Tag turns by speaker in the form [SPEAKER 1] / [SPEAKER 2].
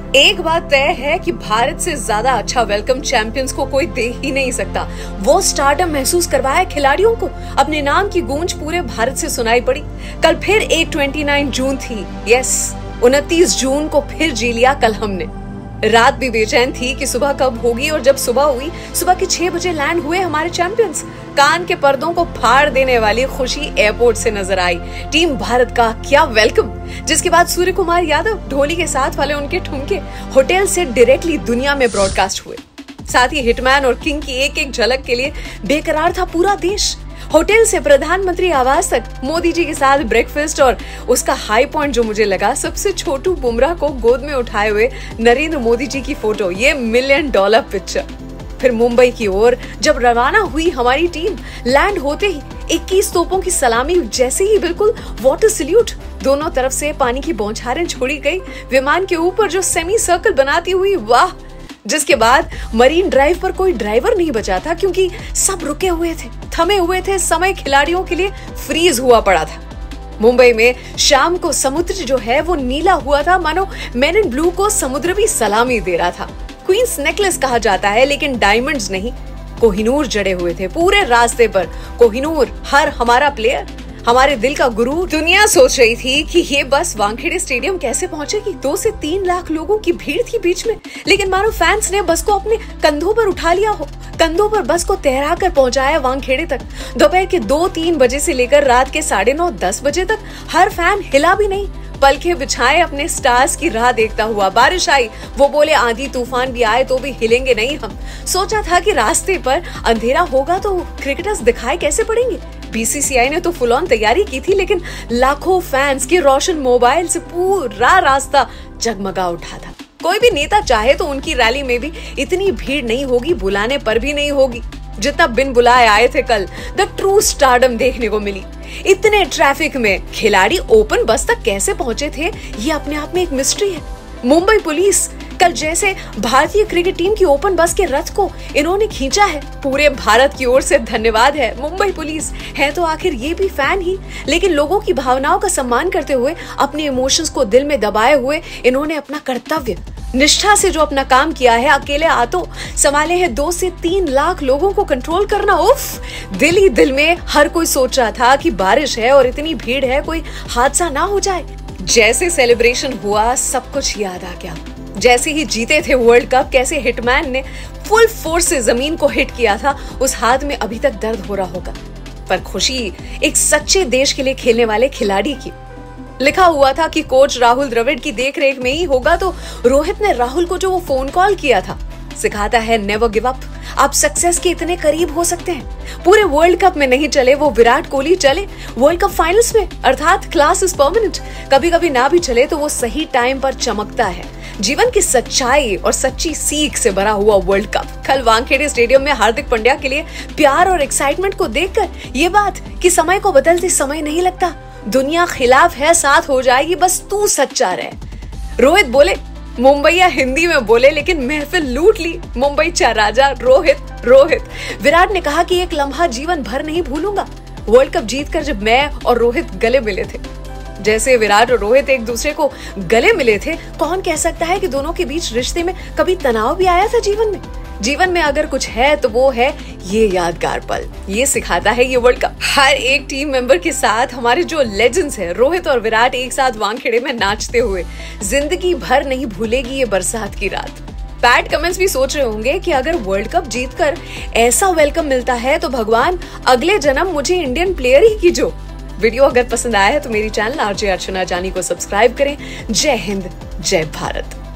[SPEAKER 1] एक बात तय है कि भारत से ज्यादा अच्छा वेलकम चैंपियंस को कोई दे ही नहीं सकता। वो स्टारडम महसूस करवाया खिलाड़ियों को, अपने नाम की गूंज पूरे भारत से सुनाई पड़ी। कल फिर एक 29 जून थी, यस 29 जून को फिर जी लिया कल हमने। रात भी बेचैन थी कि सुबह कब होगी, और जब सुबह हुई, सुबह के 6 बजे लैंड हुए हमारे चैंपियंस। कान के पर्दों को फाड़ देने वाली खुशी एयरपोर्ट से नजर आई। टीम भारत का क्या वेलकम, जिसके बाद सूर्य कुमार यादव ढोली के साथ वाले उनके ठुमके होटल से डायरेक्टली दुनिया में ब्रॉडकास्ट हुए। साथ ही हिटमैन और किंग की एक एक झलक के लिए बेकरार था पूरा देश। होटल से प्रधानमंत्री आवास तक मोदी जी के साथ ब्रेकफास्ट, और उसका हाई पॉइंट जो मुझे लगा, सबसे छोटू बुमराह को गोद में उठाए हुए नरेंद्र मोदी जी की फोटो, ये $1 मिलियन पिक्चर। फिर मुंबई की ओर जब रवाना हुई हमारी टीम, लैंड होते ही 21 तोपों की सलामी, जैसे ही बिल्कुल वाटर सल्यूट, दोनों तरफ से पानी की बौछारें छोड़ी गई विमान के ऊपर जो सेमी सर्कल बनाती हुई, वाह। जिसके बाद मरीन ड्राइव पर कोई ड्राइवर नहीं बचा था, क्योंकि सब रुके हुए थे, थमे हुए थे। समय खिलाड़ियों के लिए फ्रीज हुआ पड़ा था। मुंबई में शाम को समुद्र जो है वो नीला हुआ था, मानो मेन इन ब्लू को समुद्र भी सलामी दे रहा था। क्वींस नेकलेस कहा जाता है, लेकिन डायमंड्स नहीं, कोहिनूर जड़े हुए थे पूरे रास्ते पर। कोहिनूर, हर हमारा प्लेयर, हमारे दिल का गुरु। दुनिया सोच रही थी कि ये बस वानखेड़े स्टेडियम कैसे पहुंचेगी। 2 से 3 लाख लोगों की भीड़ थी बीच में, लेकिन मानो फैंस ने बस को अपने कंधों पर उठा लिया हो, कंधों पर बस को तैरा कर पहुंचाया वानखेड़े तक। दोपहर के 2-3 बजे से लेकर रात के 9:30-10 बजे तक हर फैन हिला भी नहीं, पलके बिछाए अपने स्टार्स की राह देखता हुआ। बारिश आई, वो बोले आंधी तूफान भी आए तो भी हिलेंगे नहीं हम। सोचा था कि रास्ते पर अंधेरा होगा तो क्रिकेटर्स दिखाई कैसे पड़ेंगे। बीसीसीआई ने तो फुल ऑन तैयारी की थी, लेकिन लाखों फैंस के रोशन मोबाइल से पूरा रास्ता जगमगा उठा था। कोई भी नेता चाहे तो उनकी रैली में भी इतनी भीड़ नहीं होगी, बुलाने पर भी नहीं होगी, जितना बिन बुलाए आए थे कल। द ट्रू स्टारडम देखने को मिली। इतने ट्रैफिक में खिलाड़ी ओपन बस तक कैसे पहुंचे थे, ये अपने आप में एक मिस्ट्री है। मुंबई पुलिस, कल जैसे भारतीय क्रिकेट टीम की ओपन बस के रथ को इन्होंने खींचा है, पूरे भारत की ओर से धन्यवाद है। मुंबई पुलिस है तो आखिर ये भी फैन ही, लेकिन लोगों की भावनाओं का सम्मान करते हुए, अपने इमोशंस को दिल में दबाए हुए, इन्होंने अपना कर्तव्य निष्ठा से जो अपना काम किया है। अकेले हाथों संभाले हैं 2 से 3 लाख लोगों को कंट्रोल करना। उफ, दिल ही दिल में हर कोई सोच रहा था कि बारिश है और इतनी भीड़ है, कोई हादसा ना हो जाए। जैसे सेलिब्रेशन हुआ, सब कुछ याद आ गया। जैसे ही जीते थे वर्ल्ड कप, कैसे हिटमैन ने फुल फोर्स से जमीन को हिट किया था। उस हाथ में अभी तक दर्द हो रहा होगा, पर खुशी एक सच्चे देश के लिए खेलने वाले खिलाड़ी की। लिखा हुआ था कि कोच राहुल द्रविड़ की देखरेख में ही होगा, तो रोहित ने राहुल को जो वो फोन कॉल किया था, सिखाता है नेवर गिव अप। आप सक्सेस के इतने करीब हो सकते हैं। पूरे वर्ल्ड कप में नहीं चले वो विराट कोहली, चले वर्ल्ड कप फाइनल्स में, अर्थात क्लास इज परमानेंट। कभी कभी ना भी चले तो वो सही टाइम पर चमकता है। जीवन की सच्चाई और सच्ची सीख से भरा हुआ वर्ल्ड कप। कल वानखेड़े स्टेडियम में हार्दिक पांड्या के लिए प्यार और एक्साइटमेंट को देखकर ये बात कि समय को बदलते समय नहीं लगता, दुनिया खिलाफ है, साथ हो जाएगी, बस तू सच्चा रहे। रोहित बोले, मुंबईया हिंदी में बोले, लेकिन महफिल लूट ली। मुंबई चा राजा रोहित रोहित। विराट ने कहा कि एक लम्हा जीवन भर नहीं भूलूंगा, वर्ल्ड कप जीतकर जब मैं और रोहित गले मिले थे। जैसे विराट और रोहित एक दूसरे को गले मिले थे, कौन कह सकता है कि दोनों के बीच रिश्ते में कभी तनाव भी आया था जीवन में। जीवन में अगर कुछ है तो वो है ये यादगार पल। ये सिखाता है ये वर्ल्ड कप। हर एक टीम मेंबर के साथ हमारे जो लेजेंड्स हैं, रोहित और विराट एक साथ वानखेड़े में नाचते हुए, जिंदगी भर नहीं भूलेगी ये बरसात की रात। पैट कमेंट्स भी सोच रहे होंगे कि अगर वर्ल्ड कप जीतकर ऐसा वेलकम मिलता है तो भगवान अगले जन्म मुझे इंडियन प्लेयर ही कीजो। वीडियो अगर पसंद आया है तो मेरी चैनल आरजे अर्चना जानी को सब्सक्राइब करें। जय हिंद, जय भारत।